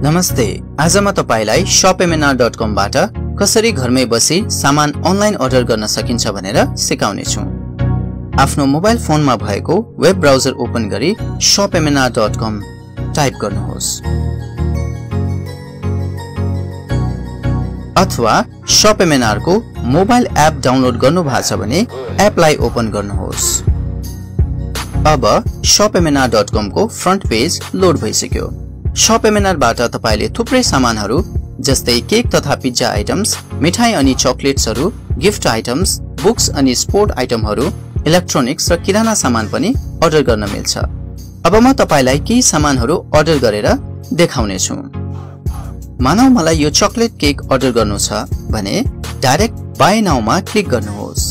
नमस्ते, आज म तपाईलाई shopmnr.com बाट कसरी घरमै बसी सामान अनलाइन अर्डर गर्न सकिन्छ भनेर सिकाउने छु। आफ्नो मोबाइल फोनमा भएको वेब ब्राउजर ओपन गरी shopmnr.com टाइप गर्नुहोस् अथवा shopmnr को मोबाइल एप डाउनलोड गर्नु भएको छ भने एपलाई ओपन गर्नुहोस्। अब shopmnr.com को फ्रन्ट पेज लोड भइसक्यो। shopmnr बाट तपाईले थुप्रै सामानहरु जस्तै केक तथा पिज्जा आइटम्स, मिठाई अनि चकलेट्सहरु, गिफ्ट आइटम्स, बुक्स अनि स्पोर्ट आइटमहरु, इलेक्ट्रोनिक्स र किराना सामान पनि अर्डर गर्न मिल्छ। अब म तपाईलाई केही सामानहरु अर्डर गरेर देखाउने छु। मानौ मलाई यो चकलेट केक अर्डर गर्नु छ भने डाइरेक्ट बाय नाउ मा क्लिक गर्नुहोस्।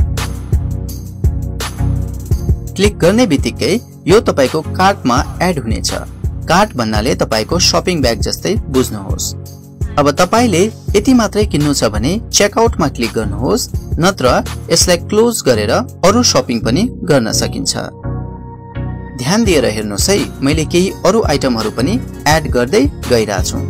क्लिक गर्ने बित्तिकै यो तपाईको कार्टमा एड हुनेछ। कार्ट भन्नाले तपाईको शपिङ ब्याग जस्तै बुझ्नुहोस्। अब तपाईले यति मात्रै किन्नु छ भने चेकआउट मा क्लिक गर्नुहोस्, नत्र यसलाई क्लोज गरेर अरु शपिङ पनि गर्न सकिन्छ। ध्यान दिएर हेर्नुस् है, मैले केही अरु आइटमहरु पनि एड गर्दै गइरा छु।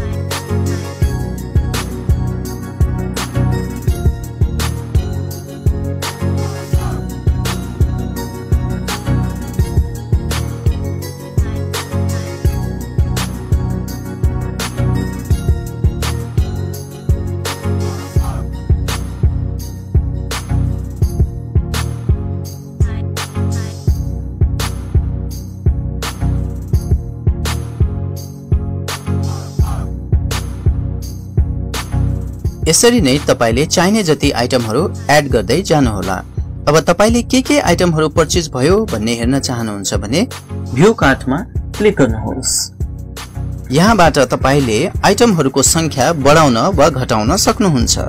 यसरी नै तपाईले चाहिने जति आइटमहरु एड गर्दै जानुहोला। अब तपाईले के आइटमहरु पर्चेज भयो भन्ने हेर्न चाहनुहुन्छ भने भ्यू कार्टमा क्लिक गर्नुहोस्। यहाँबाट तपाईले आइटमहरुको संख्या बढाउन वा घटाउन सक्नुहुन्छ।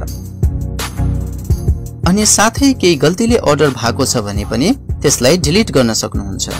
अनि साथै केही गल्तीले अर्डर भएको छ भने पनि त्यसलाई डिलिट गर्न सक्नुहुन्छ।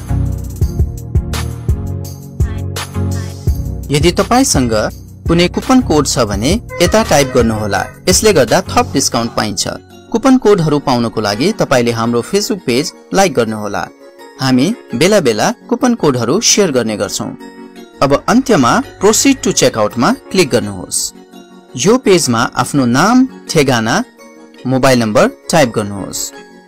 यदि तपाईसँग कुनै कुपन कोड छ भने यता टाइप गर्नुहोला। यसले गर्दा थप डिस्काउन्ट पाइन्छ। कुपन कोडहरु पाउनको लागि तपाईले हाम्रो फेसबुक पेज लाइक गर्नुहोला। हामी बेला बेला कुपन कोडहरु शेयर गर्ने गर्छौं। अब अन्त्यमा प्रोसिड टु चेकआउट मा क्लिक गर्नुहोस्। यो पेजमा आफ्नो नाम, ठेगाना, मोबाइल नम्बर टाइप गर्नुहोस्।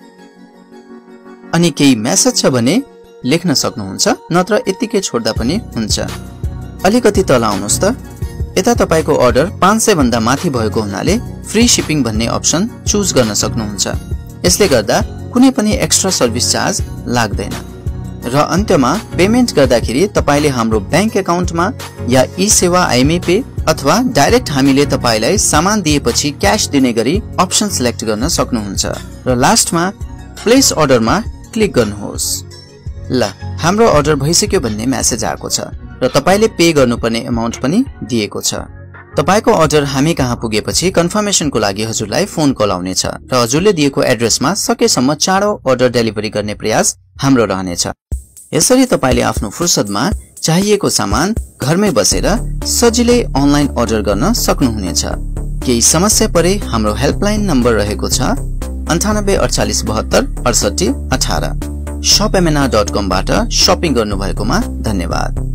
अनि केही मेसेज छ भने लेख्न सक्नुहुन्छ, नत्र यतिकै छोड्दा पनि हुन्छ। अलिकति तल आउनुस् त। यता तपाईको अर्डर 500 भन्दा माथि भएको हुनाले फ्री शिपिङ भन्ने अप्सन चुज गर्न सक्नुहुन्छ। यसले गर्दा कुनै पनि एक्स्ट्रा सर्भिस चार्ज लाग्दैन। र अन्त्यमा पेमेन्ट गर्दाखेरि तपाईले हाम्रो बैंक अकाउन्टमा या ई-सेवा आइएमपी अथवा डाइरेक्ट हामीले तपाईलाई सामान दिएपछि क्याश दिने गरी अप्सन सिलेक्ट गर्न सक्नुहुन्छ। र लास्टमा प्लेस अर्डरमा क्लिक गर्नुहोस्। ल, हाम्रो अर्डर भइसक्यो भन्ने मेसेज आएको छ र तपाईले पे गर्नुपर्ने अमाउन्ट पनि दिएको छ। तपाईको अर्डर हामी कहाँ पुगेपछि कन्फर्मेसनको लागि हजुरलाई फोन कल आउनेछ र हजुरले दिएको एड्रेसमा सकेसम्म चाँडो अर्डर डेलिभरी गर्ने प्रयास हाम्रो रहनेछ। यसरी तपाईले आफ्नो फुर्सदमा चाहिएको सामान घरमै बसेर सजिलै अनलाइन अर्डर गर्न सक्नुहुनेछ। केही समस्या परे हाम्रो हेल्पलाइन नम्बर रहेको छ 98 48 72 68 18। shopmnr.com बाट शपिङ गर्नुभएकोमा धन्यवाद।